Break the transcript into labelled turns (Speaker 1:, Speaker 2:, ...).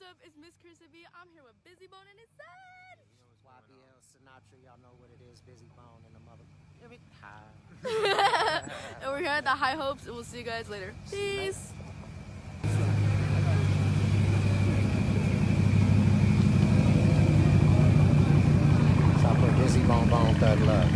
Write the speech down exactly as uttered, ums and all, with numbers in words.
Speaker 1: up? It's Miss Krista B. I'm here with Bizzy Bone and his son.
Speaker 2: Y B L Sinatra, y'all know what it is. Bizzy Bone and the mother. Every time.
Speaker 1: And we're here at the High Hopes, and we'll see you guys later. Peace.
Speaker 2: So I put Bizzy Bone Bone Thug Love.